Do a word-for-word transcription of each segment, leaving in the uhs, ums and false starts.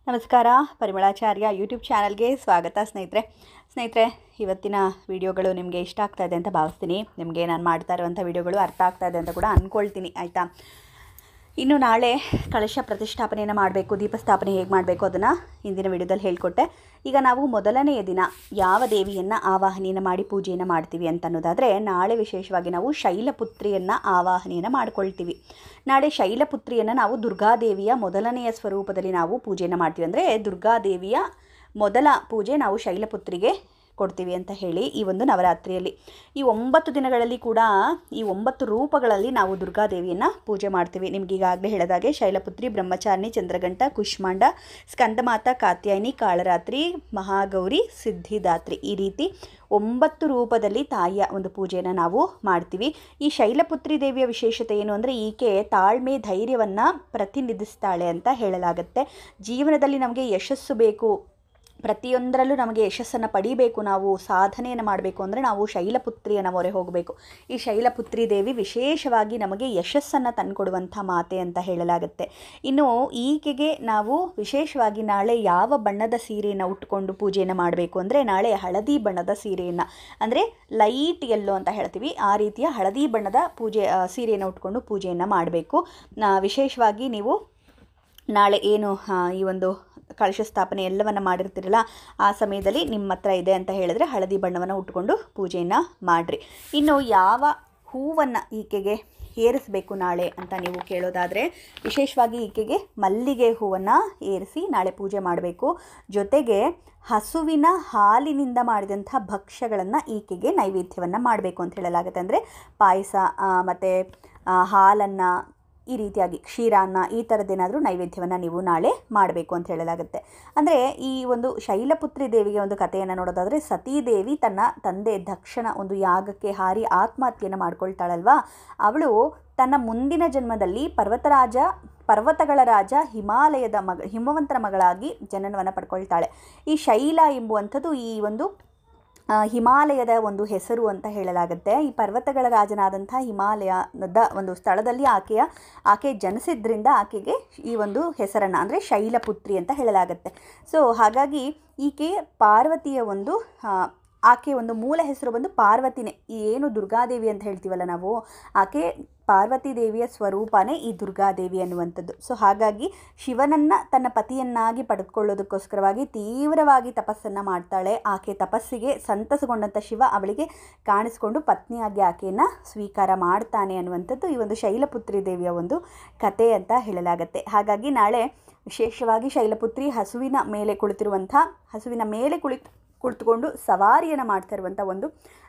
ನಮಸ್ಕಾರ, ಪರಿಮಳಾಚಾರ್ಯ ಯೂಟ್ಯೂಬ್ ಚಾನಲ್ಗೆ ಸ್ವಾಗತ ಸ್ನೇಹಿತರೆ. ಸ್ನೇಹಿತರೆ, ಇವತ್ತಿನ ವಿಡಿಯೋಗಳು ನಿಮಗೆ ಇಷ್ಟ ಆಗ್ತಾ ಇದೆ ಅಂತ ಭಾವಿಸ್ತೀನಿ. ನಿಮಗೆ ನಾನು ಮಾಡ್ತಾ ಇರುವಂಥ ವಿಡಿಯೋಗಳು ಅರ್ಥ ಆಗ್ತಾ ಇದೆ ಅಂತ ಕೂಡ ಅಂದ್ಕೊಳ್ತೀನಿ, ಆಯಿತಾ. ಇನ್ನು ನಾಳೆ ಕಳಶ ಪ್ರತಿಷ್ಠಾಪನೆಯನ್ನು ಮಾಡಬೇಕು, ದೀಪಸ್ಥಾಪನೆ ಹೇಗೆ ಮಾಡಬೇಕು ಅದನ್ನು ಇಂದಿನ ವಿಡಿಯೋದಲ್ಲಿ ಹೇಳಿಕೊಟ್ಟೆ. ಈಗ ನಾವು ಮೊದಲನೆಯ ದಿನ ಯಾವ ದೇವಿಯನ್ನು ಆವಾಹನೆಯನ್ನು ಮಾಡಿ ಪೂಜೆಯನ್ನು ಮಾಡ್ತೀವಿ ಅಂತ ಅನ್ನೋದಾದರೆ, ನಾಳೆ ವಿಶೇಷವಾಗಿ ನಾವು ಶೈಲಪುತ್ರಿಯನ್ನು ಆವಾಹನೆಯನ್ನು ಮಾಡ್ಕೊಳ್ತೀವಿ. ನಾಳೆ ಶೈಲಪುತ್ರಿಯನ್ನು ನಾವು ದುರ್ಗಾದೇವಿಯ ಮೊದಲನೆಯ ಸ್ವರೂಪದಲ್ಲಿ ನಾವು ಪೂಜೆಯನ್ನು ಮಾಡ್ತೀವಿ. ಅಂದರೆ ದುರ್ಗಾದೇವಿಯ ಮೊದಲ ಪೂಜೆ ನಾವು ಶೈಲಪುತ್ರಿಗೆ ಕೊಡ್ತೀವಿ ಅಂತ ಹೇಳಿ ಈ ಒಂದು ನವರಾತ್ರಿಯಲ್ಲಿ ಈ ಒಂಬತ್ತು ದಿನಗಳಲ್ಲಿ ಕೂಡ ಈ ಒಂಬತ್ತು ರೂಪಗಳಲ್ಲಿ ನಾವು ದುರ್ಗಾದೇವಿಯನ್ನು ಪೂಜೆ ಮಾಡ್ತೀವಿ. ನಿಮ್ಗೆ ಈಗಾಗಲೇ ಹೇಳಿದಾಗೆ ಶೈಲಪುತ್ರಿ, ಬ್ರಹ್ಮಚಾರಿಣಿ, ಚಂದ್ರಘಂಟ, ಕುಷ್ಮಾಂಡ, ಸ್ಕಂದಮಾತಾ, ಕಾತ್ಯಾಯಿನಿ, ಕಾಳರಾತ್ರಿ, ಮಹಾಗೌರಿ, ಸಿದ್ಧಿದಾತ್ರಿ, ಈ ರೀತಿ ಒಂಬತ್ತು ರೂಪದಲ್ಲಿ ತಾಯಿಯ ಒಂದು ಪೂಜೆಯನ್ನು ನಾವು ಮಾಡ್ತೀವಿ. ಈ ಶೈಲಪುತ್ರಿ ದೇವಿಯ ವಿಶೇಷತೆ ಏನು ಅಂದರೆ, ಈಕೆ ತಾಳ್ಮೆ, ಧೈರ್ಯವನ್ನು ಪ್ರತಿನಿಧಿಸ್ತಾಳೆ ಅಂತ ಹೇಳಲಾಗುತ್ತೆ. ಜೀವನದಲ್ಲಿ ನಮಗೆ ಯಶಸ್ಸು ಬೇಕು, ಪ್ರತಿಯೊಂದರಲ್ಲೂ ನಮಗೆ ಯಶಸ್ಸನ್ನು ಪಡಿಬೇಕು, ನಾವು ಸಾಧನೆಯನ್ನು ಮಾಡಬೇಕು ಅಂದರೆ ನಾವು ಶೈಲಪುತ್ರಿಯನ್ನು ಮೊರೆ ಹೋಗಬೇಕು. ಈ ಶೈಲಪುತ್ರಿ ದೇವಿ ವಿಶೇಷವಾಗಿ ನಮಗೆ ಯಶಸ್ಸನ್ನು ತಂದುಕೊಡುವಂಥ ಮಾತೆ ಅಂತ ಹೇಳಲಾಗುತ್ತೆ. ಇನ್ನು ಈಕೆಗೆ ನಾವು ವಿಶೇಷವಾಗಿ ನಾಳೆ ಯಾವ ಬಣ್ಣದ ಸೀರೆಯನ್ನು ಉಟ್ಕೊಂಡು ಪೂಜೆಯನ್ನು ಮಾಡಬೇಕು ಅಂದರೆ, ನಾಳೆ ಹಳದಿ ಬಣ್ಣದ ಸೀರೆಯನ್ನು, ಅಂದರೆ ಲೈಟ್ ಯೆಲ್ಲೋ ಅಂತ ಹೇಳ್ತೀವಿ, ಆ ರೀತಿಯ ಹಳದಿ ಬಣ್ಣದ ಪೂಜೆ ಸೀರೆಯನ್ನು ಉಟ್ಕೊಂಡು ಪೂಜೆಯನ್ನು ಮಾಡಬೇಕು. ವಿಶೇಷವಾಗಿ ನೀವು ನಾಳೆ ಏನು ಈ ಒಂದು ಕಳಶ ಸ್ಥಾಪನೆ ಎಲ್ಲವನ್ನು ಮಾಡಿರ್ತೀರಲ್ಲ, ಆ ಸಮಯದಲ್ಲಿ ನಿಮ್ಮ ಹತ್ರ ಇದೆ ಅಂತ ಹೇಳಿದ್ರೆ ಹಳದಿ ಬಣ್ಣವನ್ನು ಉಟ್ಕೊಂಡು ಪೂಜೆಯನ್ನು ಮಾಡಿರಿ. ಇನ್ನು ಯಾವ ಹೂವನ್ನು ಈಕೆಗೆ ಏರಿಸಬೇಕು ನಾಳೆ ಅಂತ ನೀವು ಕೇಳೋದಾದರೆ, ವಿಶೇಷವಾಗಿ ಈಕೆಗೆ ಮಲ್ಲಿಗೆ ಹೂವನ್ನು ಏರಿಸಿ ನಾಳೆ ಪೂಜೆ ಮಾಡಬೇಕು. ಜೊತೆಗೆ ಹಸುವಿನ ಹಾಲಿನಿಂದ ಮಾಡಿದಂಥ ಭಕ್ಷ್ಯಗಳನ್ನು ಈಕೆಗೆ ನೈವೇದ್ಯವನ್ನು ಮಾಡಬೇಕು ಅಂತ ಹೇಳಲಾಗುತ್ತೆ. ಅಂದರೆ ಪಾಯಸ ಮತ್ತು ಹಾಲನ್ನು, ಈ ರೀತಿಯಾಗಿ ಕ್ಷೀರಾನ್ನ, ಈ ಥರದ್ದೇನಾದರೂ ನೈವೇದ್ಯವನ್ನು ನೀವು ನಾಳೆ ಮಾಡಬೇಕು ಅಂತ ಹೇಳಲಾಗುತ್ತೆ. ಅಂದರೆ ಈ ಒಂದು ಶೈಲಪುತ್ರಿ ದೇವಿಗೆ ಒಂದು ಕಥೆಯನ್ನು ನೋಡೋದಾದರೆ, ಸತೀದೇವಿ ತನ್ನ ತಂದೆ ದಕ್ಷನ ಒಂದು ಯಾಗಕ್ಕೆ ಹಾರಿ ಆತ್ಮಹತ್ಯೆಯನ್ನು ಮಾಡ್ಕೊಳ್ತಾಳಲ್ವಾ, ಅವಳು ತನ್ನ ಮುಂದಿನ ಜನ್ಮದಲ್ಲಿ ಪರ್ವತರಾಜ ಪರ್ವತಗಳ ರಾಜ ಹಿಮಾಲಯದ ಮಗ ಹಿಮವಂತನ ಮಗಳಾಗಿ ಜನನವನ್ನು ಪಡ್ಕೊಳ್ತಾಳೆ. ಈ ಶೈಲ ಎಂಬುವಂಥದ್ದು ಈ ಒಂದು ಹಿಮಾಲಯದ ಒಂದು ಹೆಸರು ಅಂತ ಹೇಳಲಾಗುತ್ತೆ. ಈ ಪರ್ವತಗಳ ರಾಜನಾದಂಥ ಹಿಮಾಲಯದ ಒಂದು ಸ್ಥಳದಲ್ಲಿ ಆಕೆಯ ಆಕೆ ಜನಿಸಿದ್ರಿಂದ ಆಕೆಗೆ ಈ ಒಂದು ಹೆಸರನ್ನು, ಅಂದರೆ ಶೈಲಪುತ್ರಿ ಅಂತ ಹೇಳಲಾಗುತ್ತೆ. ಸೊ ಹಾಗಾಗಿ ಈಕೆ ಪಾರ್ವತಿಯ ಒಂದು ಆಕೆ ಒಂದು ಮೂಲ ಹೆಸರು ಬಂದು ಪಾರ್ವತಿನೇ. ಈ ಏನು ದುರ್ಗಾದೇವಿ ಅಂತ ಹೇಳ್ತೀವಲ್ಲ ನಾವು, ಆಕೆ ಪಾರ್ವತಿ ದೇವಿಯ ಸ್ವರೂಪನೇ ಈ ದುರ್ಗಾದೇವಿ ಅನ್ನುವಂಥದ್ದು. ಸೊ ಹಾಗಾಗಿ ಶಿವನನ್ನು ತನ್ನ ಪತಿಯನ್ನಾಗಿ ಪಡೆದುಕೊಳ್ಳೋದಕ್ಕೋಸ್ಕರವಾಗಿ ತೀವ್ರವಾಗಿ ತಪಸ್ಸನ್ನು ಮಾಡ್ತಾಳೆ. ಆಕೆ ತಪಸ್ಸಿಗೆ ಸಂತಸಗೊಂಡಂಥ ಶಿವ ಅವಳಿಗೆ ಕಾಣಿಸ್ಕೊಂಡು ಪತ್ನಿಯಾಗಿ ಆಕೆಯನ್ನು ಸ್ವೀಕಾರ ಮಾಡ್ತಾನೆ ಅನ್ನುವಂಥದ್ದು ಈ ಒಂದು ಶೈಲಪುತ್ರಿ ದೇವಿಯ ಒಂದು ಕಥೆ ಅಂತ ಹೇಳಲಾಗುತ್ತೆ. ಹಾಗಾಗಿ ನಾಳೆ ವಿಶೇಷವಾಗಿ ಶೈಲಪುತ್ರಿ ಹಸುವಿನ ಮೇಲೆ ಕುಳಿತಿರುವಂಥ ಹಸುವಿನ ಮೇಲೆ ಕುಳಿತು ಕುಳಿತುಕೊಂಡು ಸವಾರಿಯನ್ನು ಮಾಡ್ತಾ ಇರುವಂಥ ಒಂದು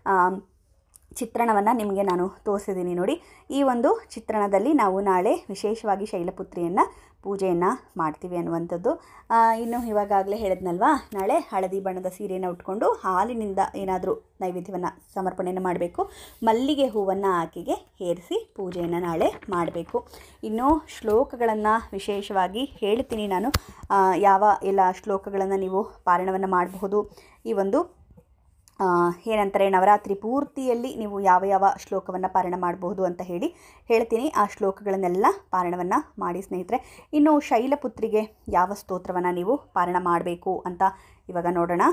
ಚಿತ್ರಣವನ್ನು ನಿಮಗೆ ನಾನು ತೋರಿಸಿದ್ದೀನಿ ನೋಡಿ. ಈ ಒಂದು ಚಿತ್ರಣದಲ್ಲಿ ನಾವು ನಾಳೆ ವಿಶೇಷವಾಗಿ ಶೈಲಪುತ್ರಿಯನ್ನು ಪೂಜೆಯನ್ನು ಮಾಡ್ತೀವಿ ಅನ್ನುವಂಥದ್ದು. ಇನ್ನು ಇವಾಗಲೇ ಹೇಳಿದ್ನಲ್ವಾ, ನಾಳೆ ಹಳದಿ ಬಣ್ಣದ ಸೀರೆಯನ್ನು ಉಟ್ಕೊಂಡು ಹಾಲಿನಿಂದ ಏನಾದರೂ ನೈವೇದ್ಯವನ್ನು ಸಮರ್ಪಣೆಯನ್ನು ಮಾಡಬೇಕು. ಮಲ್ಲಿಗೆ ಹೂವನ್ನು ಆಕೆಗೆ ಏರಿಸಿ ಪೂಜೆಯನ್ನು ನಾಳೆ ಮಾಡಬೇಕು. ಇನ್ನು ಶ್ಲೋಕಗಳನ್ನು ವಿಶೇಷವಾಗಿ ಹೇಳ್ತೀನಿ ನಾನು, ಯಾವ ಎಲ್ಲ ಶ್ಲೋಕಗಳನ್ನು ನೀವು ಪಾರಾಯಣವನ್ನು ಮಾಡಬಹುದು. ಈ ಒಂದು ಏನಂತಾರೆ, ನವರಾತ್ರಿ ಪೂರ್ತಿಯಲ್ಲಿ ನೀವು ಯಾವ ಯಾವ ಶ್ಲೋಕವನ್ನು ಪಾರಾಯಣ ಮಾಡಬಹುದು ಅಂತ ಹೇಳಿ ಹೇಳ್ತೀನಿ. ಆ ಶ್ಲೋಕಗಳನ್ನೆಲ್ಲ ಪಾರಾಯಣವನ್ನು ಮಾಡಿ ಸ್ನೇಹಿತರೆ. ಇನ್ನು ಶೈಲಪುತ್ರಿಗೆ ಯಾವ ಸ್ತೋತ್ರವನ್ನು ನೀವು ಪಾರಾಯಣ ಮಾಡಬೇಕು ಅಂತ ಇವಾಗ ನೋಡೋಣ.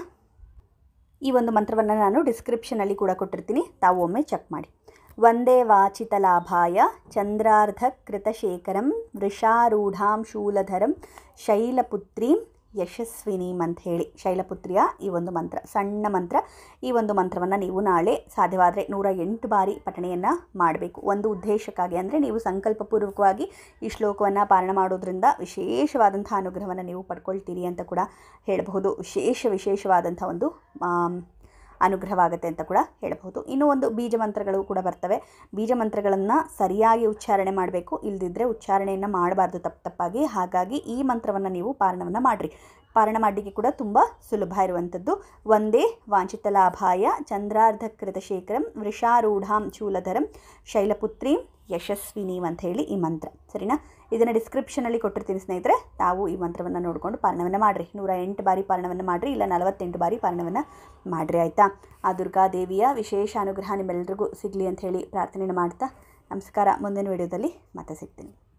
ಈ ಒಂದು ಮಂತ್ರವನ್ನು ನಾನು ಡಿಸ್ಕ್ರಿಪ್ಷನಲ್ಲಿ ಕೂಡ ಕೊಟ್ಟಿರ್ತೀನಿ, ತಾವು ಒಮ್ಮೆ ಚೆಕ್ ಮಾಡಿ. ವಂದೇ ವಾಚಿತಲಾಭಾಯ ಚಂದ್ರಾರ್ಧ ಕೃತಶೇಖರಂ ವೃಷಾರೂಢಾಂ ಶೂಲಧರಂ ಶೈಲಪುತ್ರೀಂ ಯಶಸ್ವಿನೀಂ ಅಂತ ಹೇಳಿ ಶೈಲಪುತ್ರಿಯ ಈ ಒಂದು ಮಂತ್ರ, ಸಣ್ಣ ಮಂತ್ರ. ಈ ಒಂದು ಮಂತ್ರವನ್ನು ನೀವು ನಾಳೆ ಸಾಧ್ಯವಾದರೆ ನೂರ ಎಂಟು ಬಾರಿ ಪಠಣೆಯನ್ನು ಮಾಡಬೇಕು. ಒಂದು ಉದ್ದೇಶಕ್ಕಾಗಿ, ಅಂದರೆ ನೀವು ಸಂಕಲ್ಪಪೂರ್ವಕವಾಗಿ ಈ ಶ್ಲೋಕವನ್ನು ಪಾರಾಯಣ ಮಾಡೋದ್ರಿಂದ ವಿಶೇಷವಾದಂಥ ಅನುಗ್ರಹವನ್ನು ನೀವು ಪಡ್ಕೊಳ್ತೀರಿ ಅಂತ ಕೂಡ ಹೇಳಬಹುದು. ವಿಶೇಷ ವಿಶೇಷವಾದಂಥ ಒಂದು ಅನುಗ್ರಹವಾಗುತ್ತೆ ಅಂತ ಕೂಡ ಹೇಳಬಹುದು. ಇನ್ನೂ ಒಂದು ಬೀಜ ಮಂತ್ರಗಳು ಕೂಡ ಬರ್ತವೆ. ಬೀಜ ಮಂತ್ರಗಳನ್ನು ಸರಿಯಾಗಿ ಉಚ್ಚಾರಣೆ ಮಾಡಬೇಕು, ಇಲ್ಲದಿದ್ದರೆ ಉಚ್ಚಾರಣೆಯನ್ನು ಮಾಡಬಾರ್ದು ತಪ್ಪು ತಪ್ಪಾಗಿ. ಹಾಗಾಗಿ ಈ ಮಂತ್ರವನ್ನು ನೀವು ಪಾರಾಯಣವನ್ನು ಮಾಡಿರಿ. ಪಾರಾಯಣ ಮಾಡಲಿಕ್ಕೆ ಕೂಡ ತುಂಬ ಸುಲಭ ಇರುವಂಥದ್ದು. ವಂದೇ ವಾಂಛಿತಲಾಭಾಯ ಚಂದ್ರಾರ್ಧಕೃತಶೇಖರಂ ವೃಷಾರೂಢಾಂ ಶೂಲಧರಂ ಶೈಲಪುತ್ರೀಂ ಯಶಸ್ವಿನೀಂ ಅಂತ ಹೇಳಿ ಈ ಮಂತ್ರ, ಸರಿನಾ. ಇದನ್ನು ಡಿಸ್ಕ್ರಿಪ್ಷನಲ್ಲಿ ಕೊಟ್ಟಿರ್ತೀನಿ ಸ್ನೇಹಿತರೆ, ತಾವು ಈ ಮಂತ್ರವನ್ನು ನೋಡಿಕೊಂಡು ಪಾರಾಯಣವನ್ನು ಮಾಡಿರಿ. ನೂರ ಎಂಟು ಬಾರಿ ಪಾರಾಯಣವನ್ನು ಮಾಡಿರಿ, ಇಲ್ಲ ನಲವತ್ತೆಂಟು ಬಾರಿ ಪಾರಾಯಣವನ್ನು ಮಾಡಿರಿ, ಆಯಿತಾ. ಆ ದುರ್ಗಾದೇವಿಯ ವಿಶೇಷ ಅನುಗ್ರಹ ನಿಮ್ಮೆಲ್ಲರಿಗೂ ಸಿಗಲಿ ಅಂತ ಹೇಳಿ ಪ್ರಾರ್ಥನೆಯನ್ನು ಮಾಡ್ತಾ ನಮಸ್ಕಾರ. ಮುಂದಿನ ವಿಡಿಯೋದಲ್ಲಿ ಮತ್ತೆ ಸಿಗ್ತೀನಿ.